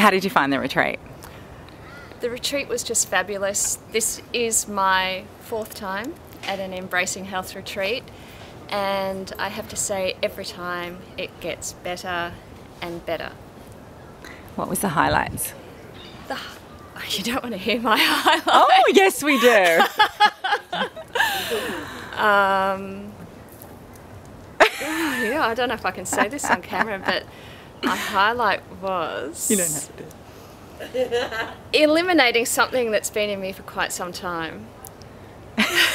How did you find the retreat? The retreat was just fabulous. This is my 4th time at an Embracing Health retreat, and I have to say every time it gets better and better. What was the highlights? You don't want to hear my highlights. Oh, yes we do. Yeah, I don't know if I can say this on camera, but my highlight was... You don't have to. Eliminating something that's been in me for quite some time.